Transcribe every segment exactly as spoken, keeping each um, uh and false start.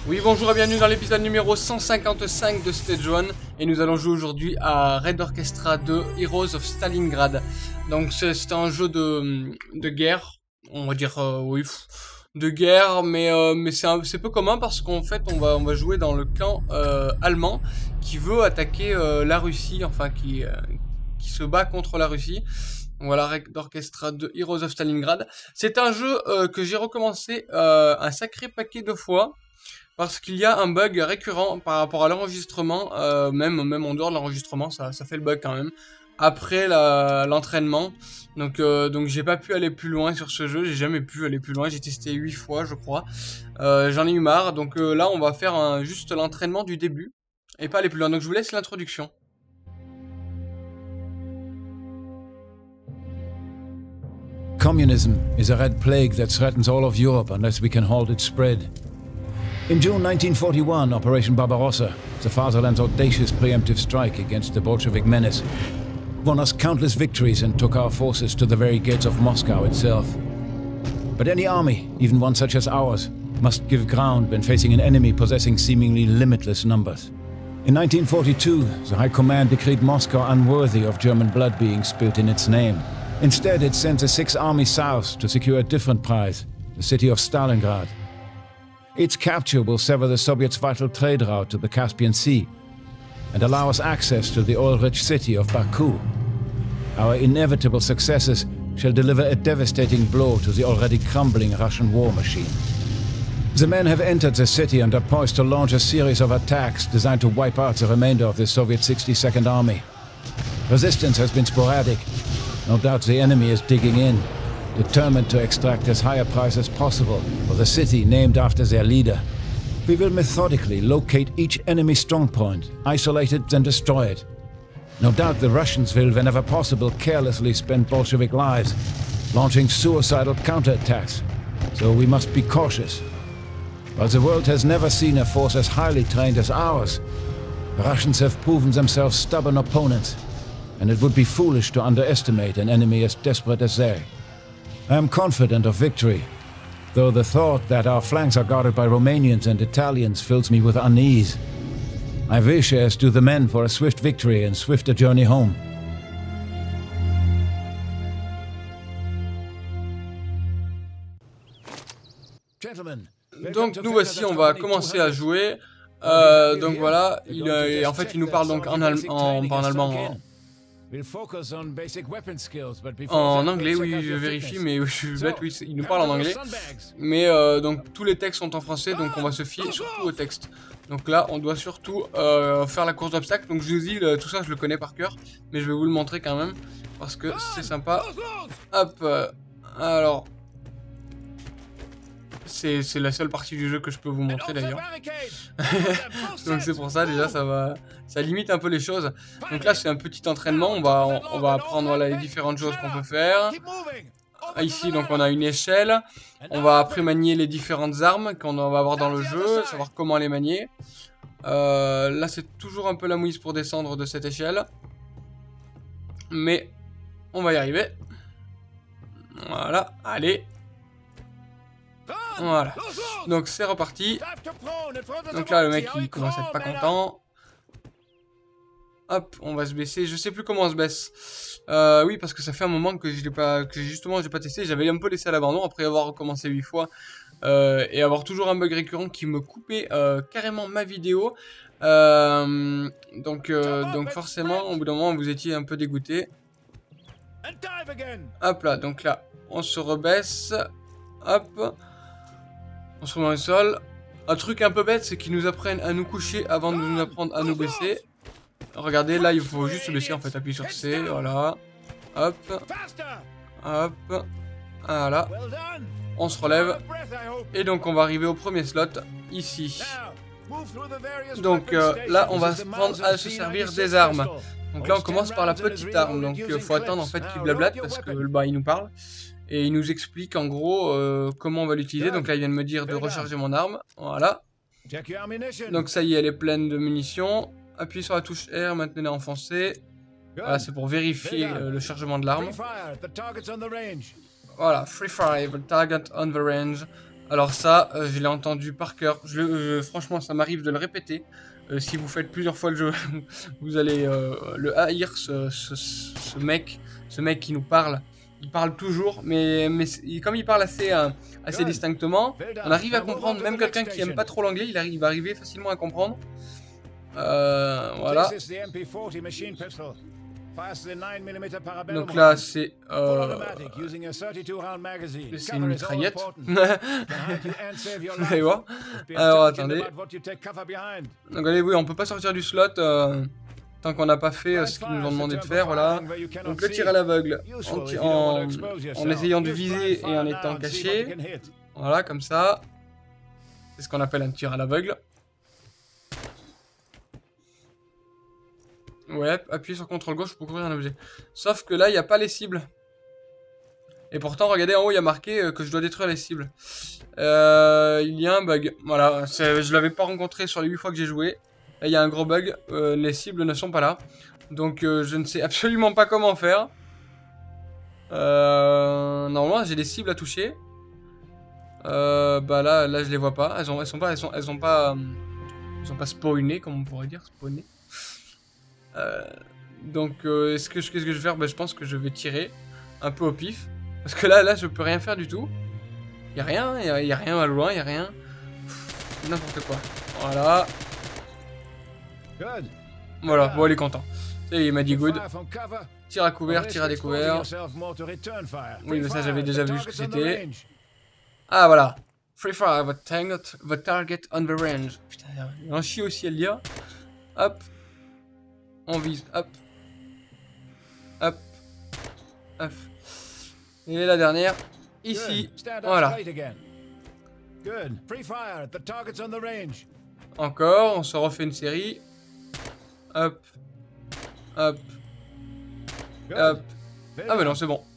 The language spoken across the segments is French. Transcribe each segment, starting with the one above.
Oui, bonjour et bienvenue dans l'épisode numéro cent cinquante-cinq de Stage un et nous allons jouer aujourd'hui à Red Orchestra deux Heroes of Stalingrad. Donc c'est un jeu de, de guerre, on va dire euh, oui, de guerre, mais, euh, mais c'est peu commun parce qu'en fait on va, on va jouer dans le camp euh, allemand qui veut attaquer euh, la Russie, enfin qui, euh, qui se bat contre la Russie. Voilà, Red Orchestra deux Heroes of Stalingrad. C'est un jeu euh, que j'ai recommencé euh, un sacré paquet de fois. Parce qu'il y a un bug récurrent par rapport à l'enregistrement, euh, même, même en dehors de l'enregistrement, ça, ça fait le bug quand même, après l'entraînement. Donc, euh, donc j'ai pas pu aller plus loin sur ce jeu, j'ai jamais pu aller plus loin, j'ai testé huit fois je crois. Euh, J'en ai eu marre, donc euh, là on va faire un, juste l'entraînement du début, et pas aller plus loin. Donc je vous laisse l'introduction. Communism is a red plague that threatens all of Europe unless we can halt its spread. In June nineteen forty-one, Operation Barbarossa, the fatherland's audacious preemptive strike against the Bolshevik menace, won us countless victories and took our forces to the very gates of Moscow itself. But any army, even one such as ours, must give ground when facing an enemy possessing seemingly limitless numbers. In nineteen forty-two, the High Command decreed Moscow unworthy of German blood being spilt in its name. Instead, it sent the Sixth Army south to secure a different prize, the city of Stalingrad. Its capture will sever the Soviets' vital trade route to the Caspian Sea and allow us access to the oil-rich city of Baku. Our inevitable successes shall deliver a devastating blow to the already crumbling Russian war machine. The men have entered the city and are poised to launch a series of attacks designed to wipe out the remainder of the Soviet sixty-second Army. Resistance has been sporadic. No doubt the enemy is digging in, determined to extract as high a price as possible for the city named after their leader. We will methodically locate each enemy strongpoint, isolate it, then destroy it. No doubt the Russians will, whenever possible, carelessly spend Bolshevik lives, launching suicidal counterattacks, so we must be cautious. While the world has never seen a force as highly trained as ours, the Russians have proven themselves stubborn opponents, and it would be foolish to underestimate an enemy as desperate as they. I am confident of victory, though the thought that our flanks are guarded by Romanians and Italians fills me with unease. I wish, as do the men, for a swift victory and swifter journey home. Gentlemen, donc nous voici, on va commencer à jouer. Euh, donc voilà, il, euh, en fait il nous parle donc en, en, en, en allemand. En, En anglais, oui, je vérifie, mais je suis bête, oui, il nous parle en anglais. Mais euh, donc tous les textes sont en français, donc on va se fier surtout au texte. Donc là, on doit surtout euh, faire la course d'obstacles. Donc je vous dis, le, tout ça, je le connais par cœur, mais je vais vous le montrer quand même parce que c'est sympa. Hop, euh, alors. C'est la seule partie du jeu que je peux vous montrer d'ailleurs. Donc c'est pour ça déjà ça va ça limite un peu les choses. Donc là c'est un petit entraînement, on va on, on va apprendre voilà, les différentes choses qu'on peut faire. Ici donc on a une échelle, on va après manier les différentes armes qu'on va avoir dans le jeu, savoir comment les manier. Euh, là c'est toujours un peu la mouise pour descendre de cette échelle. Mais on va y arriver. Voilà, allez. Voilà, donc c'est reparti. Donc là le mec il commence à être pas content. Hop, on va se baisser. Je sais plus comment on se baisse. Euh, oui, parce que ça fait un moment que je l'ai pas, que justement j'ai pas testé. J'avais un peu laissé à l'abandon après avoir recommencé huit fois euh, et avoir toujours un bug récurrent qui me coupait euh, carrément ma vidéo. Euh, donc, euh, donc forcément, au bout d'un moment, vous étiez un peu dégoûté. Hop là, donc là, on se rebaisse. Hop. On se remet au sol. Un truc un peu bête, c'est qu'ils nous apprennent à nous coucher avant de nous apprendre à nous baisser. Regardez, là, il faut juste se baisser, en fait. Appuyer sur C, voilà. Hop. Hop. Voilà. On se relève. Et donc, on va arriver au premier slot, ici. Donc, euh, là, on va se prendre à se servir des armes. Donc là, on commence par la petite arme. Donc, il faut attendre, en fait, qu'il blablate, parce que, bah, il nous parle. Et il nous explique en gros euh, comment on va l'utiliser. Donc là il vient de me dire de recharger mon arme. Voilà. Donc ça y est, elle est pleine de munitions. Appuyez sur la touche R, maintenez enfoncé. Voilà, c'est pour vérifier euh, le chargement de l'arme. Voilà, free fire, the target on the range. Alors ça, euh, je l'ai entendu par cœur. Je, euh, franchement, ça m'arrive de le répéter. Euh, si vous faites plusieurs fois le jeu, vous allez euh, le haïr, ce, ce, ce mec, ce mec qui nous parle. Il parle toujours, mais, mais comme il parle assez, euh, assez distinctement, on arrive à comprendre. Même quelqu'un qui aime pas trop l'anglais, il, arrive, il va arriver facilement à comprendre. Euh, voilà. Donc là, c'est euh, c'est une mitraillette. Vous allez voir. Alors, attendez. Donc, allez, oui, on peut pas sortir du slot euh, tant qu'on n'a pas fait euh, ce qu'ils nous ont demandé de faire. Voilà. Donc, le tir à l'aveugle en, en, en essayant de viser et en étant caché. Voilà, comme ça. C'est ce qu'on appelle un tir à l'aveugle. Ouais, appuyer sur contrôle gauche pour couvrir un objet. Sauf que là, il n'y a pas les cibles. Et pourtant, regardez en haut, il y a marqué que je dois détruire les cibles. Euh, il y a un bug. Voilà, je l'avais pas rencontré sur les huit fois que j'ai joué. Là, il y a un gros bug. Euh, les cibles ne sont pas là. Donc, euh, je ne sais absolument pas comment faire. Euh, normalement, j'ai des cibles à toucher. Euh, bah là, là, je les vois pas. Elles ont, elles sont pas, elles sont, elles ont pas, elles sont pas spawnées, comme on pourrait dire, spawnées. Euh, donc euh, est-ce que qu'est-ce que je vais faire? Ben, je pense que je vais tirer un peu au pif parce que là là je peux rien faire du tout. Il y a rien, il y a, y a rien à loin, il y a rien. N'importe quoi. Voilà. Voilà, bon il est content. Et il m'a dit good. Tir à couvert, tir à découvert. Oui mais ça j'avais déjà vu ce que c'était. Ah voilà. Free fire, the target, the target on the range. Putain, il y a un chie aussi à le dire. Hop. On vise, hop, hop, hop. Et la dernière, ici, voilà. Encore, on se refait une série. Hop, hop, hop. Ah mais non, c'est bon.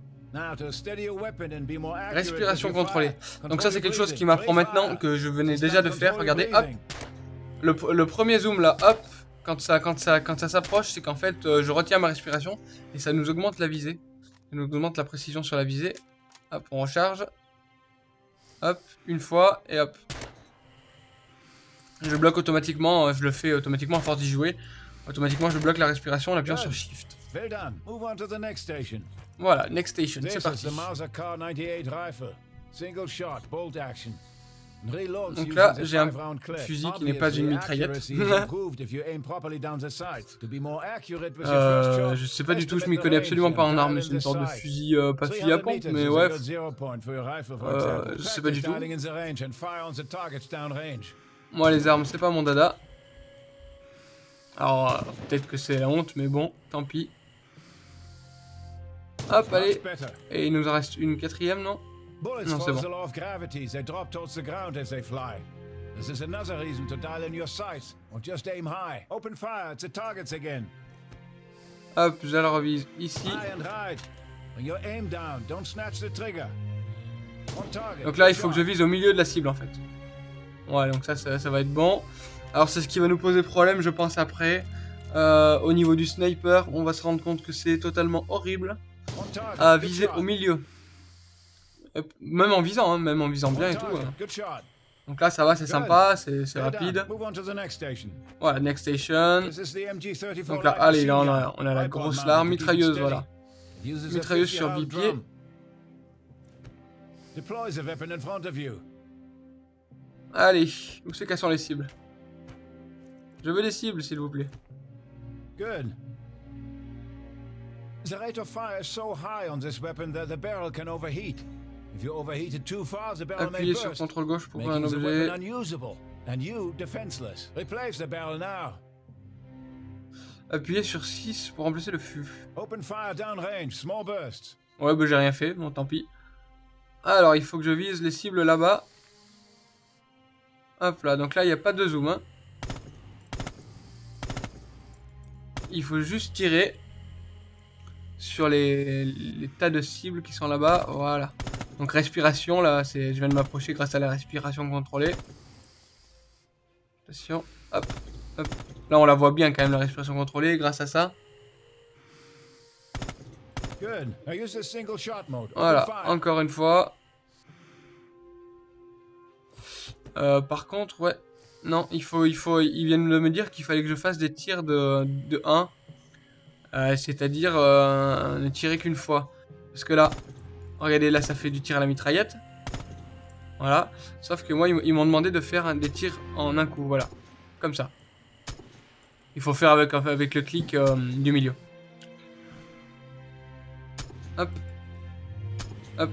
Respiration contrôlée. Donc ça c'est quelque chose qui m'apprend maintenant que je venais déjà de faire. Regardez, hop. Le, le premier zoom là, hop. Quand ça, quand ça, quand ça s'approche, c'est qu'en fait, euh, je retiens ma respiration et ça nous augmente la visée. Ça nous augmente la précision sur la visée. Hop, on recharge. Hop, une fois et hop. Je bloque automatiquement, je le fais automatiquement à force d'y jouer. Automatiquement, je bloque la respiration en appuyant sur Shift. Voilà, next station, c'est parti. Donc là, j'ai un fusil qui n'est pas une mitraillette. euh, je sais pas du tout, je m'y connais absolument pas en armes. C'est une sorte de fusil, euh, pas fusil à pompe, mais ouais. Euh, je sais pas du tout. Moi, les armes, c'est pas mon dada. Alors, euh, peut-être que c'est la honte, mais bon, tant pis. Hop, allez. Et il nous en reste une quatrième, non? Non, c'est bon. Hop, je la revise ici. Donc là, il faut que je vise au milieu de la cible en fait. Ouais, donc ça, ça, ça va être bon. Alors c'est ce qui va nous poser problème, je pense, après. Euh, au niveau du sniper, on va se rendre compte que c'est totalement horrible à viser au milieu. Même en visant, hein, même en visant bien et tout. Hein. Donc là, ça va, c'est sympa, c'est rapide. Voilà, next station. Donc là, allez, là, on a, on a la grosse larme, mitrailleuse, voilà. Mitrailleuse sur bipied. Allez, où c'est qu'elles sont les cibles? Je veux les cibles, s'il vous plaît. Good. The rate of fire is so high on this weapon that the barrel can overheat. If you overheat it too far, the barrel may burst, sur contrôle gauche pour un making the objet. weapon unusable, and you defenseless. Replace the barrel now. Appuyez sur six pour remplacer le fût. Open fire downrange, small bursts. Ouais, bah j'ai rien fait, bon tant pis. Alors, il faut que je vise les cibles là-bas. Hop là, donc là, il n'y a pas de zoom. Hein. Il faut juste tirer sur les, les tas de cibles qui sont là-bas. Voilà. Donc respiration, là, c'est, je viens de m'approcher grâce à la respiration contrôlée. Attention, hop, hop. Là, on la voit bien quand même, la respiration contrôlée, grâce à ça. Voilà, encore une fois. Euh, par contre, ouais. Non, il faut, il faut, ils viennent de me dire qu'il fallait que je fasse des tirs de, de un. Euh, C'est-à-dire euh, ne tirer qu'une fois. Parce que là, regardez, là, ça fait du tir à la mitraillette. Voilà. Sauf que moi, ils m'ont demandé de faire des tirs en un coup. Voilà. Comme ça. Il faut faire avec, avec le clic euh, du milieu. Hop. Hop.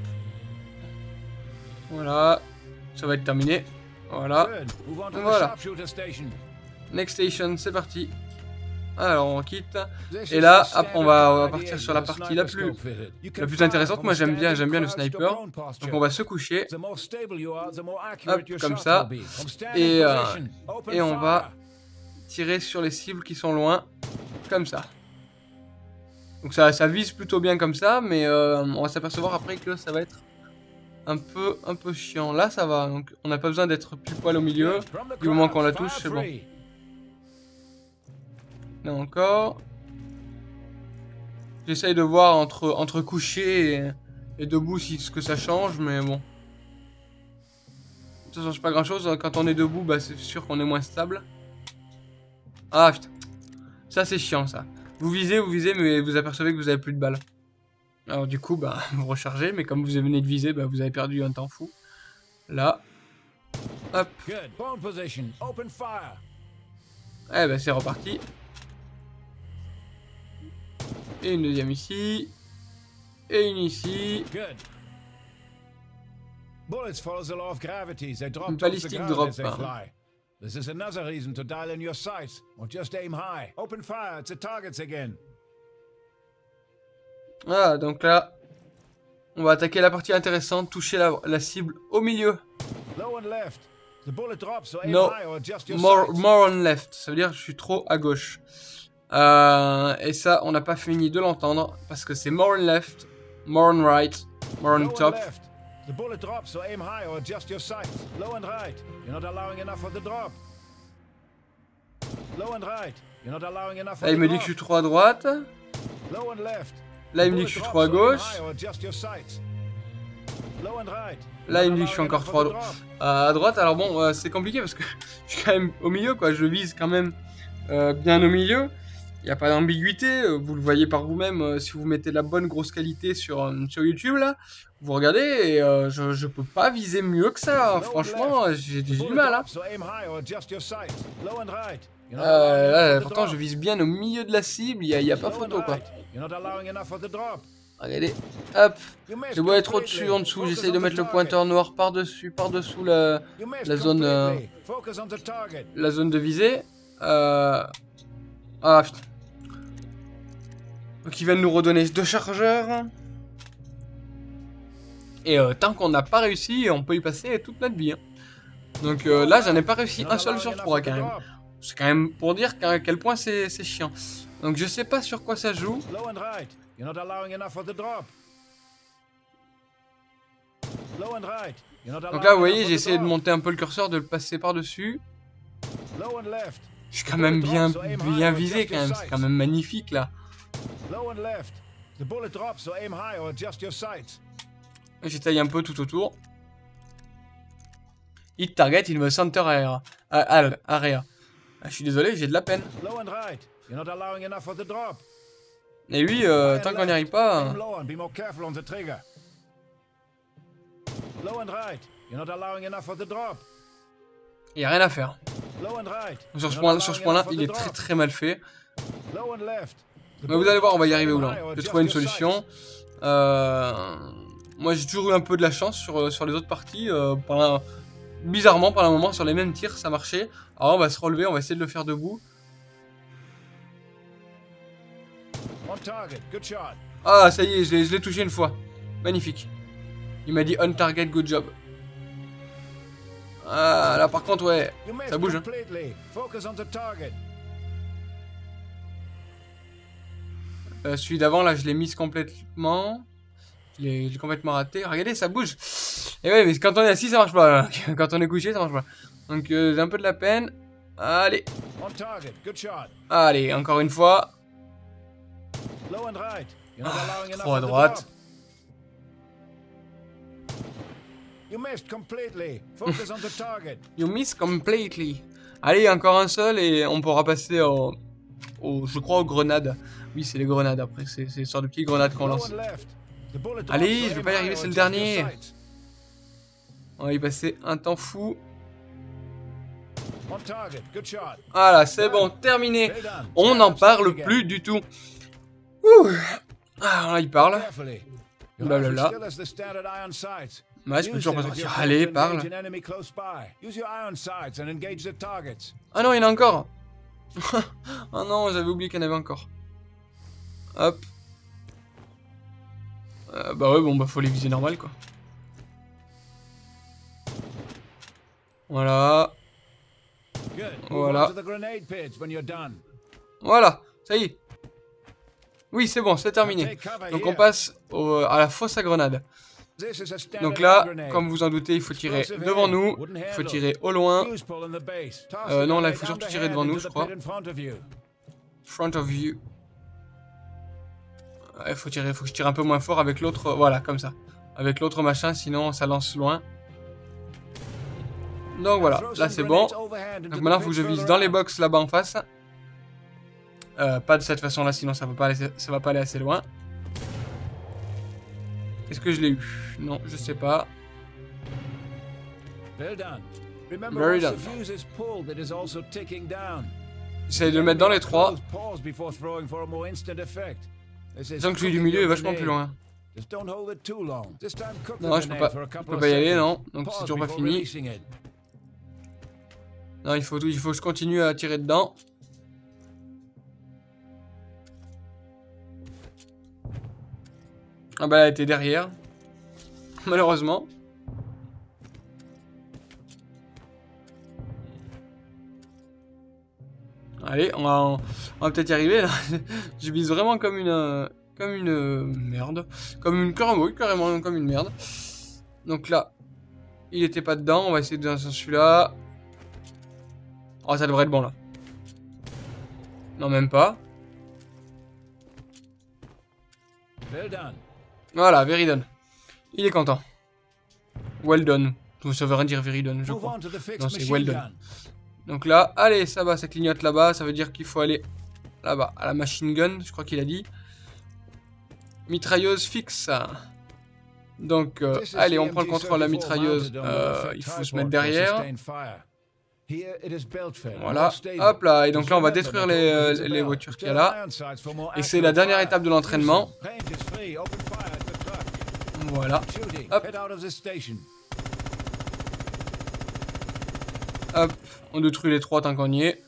Voilà. Ça va être terminé. Voilà. Voilà. Next station, c'est parti. Alors on quitte. Et là, hop, on va, on va partir sur la partie la plus, la plus intéressante. Moi j'aime bien, j'aime bien le sniper. Donc on va se coucher. Hop, comme ça. Et, euh, et on va tirer sur les cibles qui sont loin. Comme ça. Donc ça, ça vise plutôt bien comme ça. Mais euh, on va s'apercevoir après que ça va être un peu, un peu chiant. Là ça va. Donc on n'a pas besoin d'être pile poil au milieu. Du moment qu'on la touche, c'est bon. Là encore. J'essaye de voir entre, entre couché et, et debout si ce que ça change, mais bon. Ça change pas grand chose. Quand on est debout, bah, c'est sûr qu'on est moins stable. Ah putain. Ça c'est chiant ça. Vous visez, vous visez, mais vous apercevez que vous avez plus de balles. Alors du coup, bah, vous rechargez, mais comme vous venez de viser, bah, vous avez perdu un temps fou. Là. Hop. Eh bah c'est reparti. Et une deuxième ici. Et une ici. Une balistique drop. This is another reason to dial in your sights or just aim high. Open fire at the targets again. Ah, donc là, on va attaquer la partie intéressante, toucher la, la cible au milieu. Low and left. The bullet drops, so aim no, high or adjust your more, sights. more on left. Ça veut dire que je suis trop à gauche. Euh, et ça, on n'a pas fini de l'entendre parce que c'est more on left, more on right, more on top. The bullet drops, so aim high or adjust your sights. Low and right. You're not allowing enough of the drop. Low and right. You're not allowing enough of the drop. Là, il me dit que je suis trop à droite. Low and left. Là, il me dit que je suis trop à gauche. Là, il me dit que je suis encore trop à, dro euh, à droite. Alors bon, euh, c'est compliqué parce que je suis quand même au milieu, quoi. Je vise quand même euh, bien au milieu. Il n'y a pas d'ambiguïté, vous le voyez par vous-même, euh, si vous mettez de la bonne grosse qualité sur, euh, sur YouTube, là, vous regardez, et euh, je, je peux pas viser mieux que ça, franchement, j'ai du mal, hein. Euh, là, pourtant, je vise bien au milieu de la cible, il n'y a, a pas photo, quoi. Regardez, hop, je dois être au-dessus, en dessous, j'essaye de mettre le pointeur noir par-dessus, par-dessous la, la zone, euh, la zone de visée. Euh... Ah, putain. Donc ils viennent nous redonner deux chargeurs. Et euh, tant qu'on n'a pas réussi, on peut y passer toute notre vie. Hein. Donc euh, là, j'en ai pas réussi un seul sur trois quand même. C'est quand même pour dire qu'à quel point c'est chiant. Donc je sais pas sur quoi ça joue. Donc là, vous voyez, j'ai essayé de monter un peu le curseur, de le passer par-dessus. Je suis quand même bien, bien visé quand même. C'est quand même magnifique là. J'étaye un peu tout autour. Hit target, il me center area. Al, area. Ah, je suis désolé, j'ai de la peine. Et lui, euh, tant qu'on n'y arrive pas. Hein. Il n'y a rien à faire. Sur ce point-là, sur ce point-là, il est très très mal fait. Mais vous allez voir, on va y arriver où là. J'ai trouvé une solution. Euh... Moi, j'ai toujours eu un peu de la chance sur, sur les autres parties. Euh, pendant... Bizarrement, pendant un moment, sur les mêmes tirs, ça marchait. Alors, on va se relever, on va essayer de le faire debout. Ah, ça y est, je l'ai touché une fois. Magnifique. Il m'a dit on target, good job. Ah, là par contre, ouais, ça bouge. Hein. Euh, celui d'avant, là, je l'ai mise complètement. Je l'ai complètement raté. Regardez, ça bouge. Et ouais, mais quand on est assis, ça marche pas. Là. Quand on est couché, ça marche pas. Donc, euh, j'ai un peu de la peine. Allez. Allez, encore une fois. Ah, trop à droite. You missed completely. Focus on the target. You missed completely. Allez, encore un seul et on pourra passer au, au je crois aux grenades. Oui, c'est les grenades après, c'est une sorte de petites grenades qu'on lance. Allez, je vais pas y arriver, c'est le dernier. On va y passer un temps fou. Voilà, c'est bon, terminé. On n'en parle plus du tout. Ouh. Ah, là, il parle. Blablabla. Ouais, je peux toujours pas dire. Allez, parle. Ah non, il y en a encore. Ah non, j'avais oublié qu'il y en avait encore. Hop. Euh, bah ouais, bon, bah faut les viser normal, quoi. Voilà. Voilà. Voilà, ça y est. Oui, c'est bon, c'est terminé. Donc on passe au, à la fosse à grenades. Donc là, comme vous en doutez, il faut tirer devant nous, il faut tirer au loin. Euh, non, là, il faut surtout tirer devant nous, je crois. Front of you. Il faut tirer, faut que je tire un peu moins fort avec l'autre, voilà, comme ça. Avec l'autre machin, sinon ça lance loin. Donc voilà, là c'est bon. Donc maintenant, il faut que je vise dans les box là-bas en face. Euh, pas de cette façon-là, sinon ça va pas aller, ça va pas aller assez loin. Est-ce que je l'ai eu? Non, je sais pas. Very done. J'essaie de le mettre dans les trois. Disons que celui du milieu est vachement plus loin. Non, je peux pas, je peux pas y aller, non. Donc c'est toujours pas fini. Non, il faut, il faut que je continue à tirer dedans. Ah bah elle était derrière. Malheureusement. Allez, on va, on va peut-être y arriver là. Je vise vraiment comme une... Comme une... Merde. Comme une... Carrément, carrément comme une merde. Donc là, il était pas dedans. On va essayer de dans celui-là. Oh, ça devrait être bon là. Non, même pas. Voilà, very done. Il est content. Well done. Ça veut rien dire very done, je crois. Non, c'est well done. Donc là, allez, ça va, ça clignote là-bas. Ça veut dire qu'il faut aller là-bas, à la machine gun, je crois qu'il a dit. Mitrailleuse fixe. Donc, euh, allez, on prend le contrôle de la mitrailleuse. Euh, il faut se mettre derrière. Voilà, hop là, et donc là on va détruire les, euh, les voitures qu'il y a là. Et c'est la dernière étape de l'entraînement. Voilà, hop. Hop, on détruit les trois tant qu'on y est.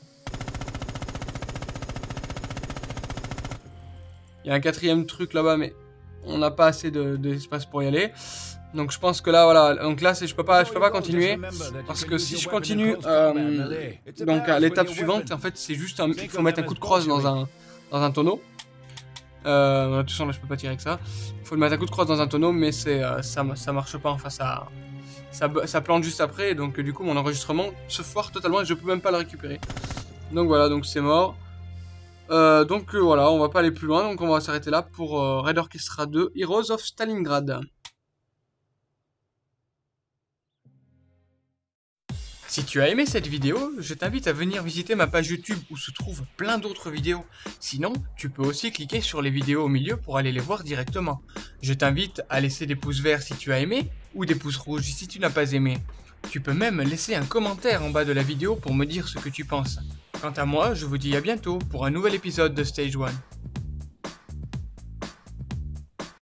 Il y a un quatrième truc là-bas, mais on n'a pas assez d'espace de, pour y aller. Donc je pense que là, voilà, donc là je peux pas, je peux pas continuer parce que si je continue, euh, donc à l'étape suivante, en fait c'est juste, un, il faut mettre un coup de crosse dans un, dans un tonneau. Euh, de toute façon là je peux pas tirer avec ça. Il faut mettre un coup de crosse dans un tonneau, mais c'est, euh, ça, ça marche pas, enfin ça, ça, ça plante juste après, donc du coup mon enregistrement se foire totalement et je peux même pas le récupérer. Donc voilà, donc c'est mort. Euh, donc euh, voilà, on va pas aller plus loin, donc on va s'arrêter là pour euh, Red Orchestra deux, Heroes of Stalingrad. Si tu as aimé cette vidéo, je t'invite à venir visiter ma page YouTube où se trouvent plein d'autres vidéos. Sinon, tu peux aussi cliquer sur les vidéos au milieu pour aller les voir directement. Je t'invite à laisser des pouces verts si tu as aimé, ou des pouces rouges si tu n'as pas aimé. Tu peux même laisser un commentaire en bas de la vidéo pour me dire ce que tu penses. Quant à moi, je vous dis à bientôt pour un nouvel épisode de Stage one.